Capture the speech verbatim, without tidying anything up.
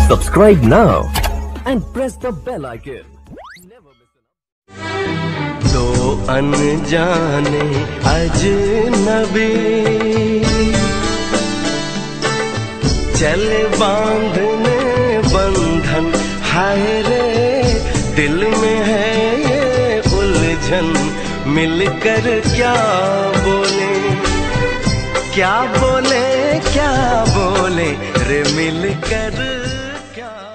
Subscribe now and press the bell icon. दो अनजाने अजनबी चले बांधने बंधन, हाय रे दिल में है ये उलझन। मिलकर क्या बोले क्या बोले क्या बोले रे, मिलकर क्या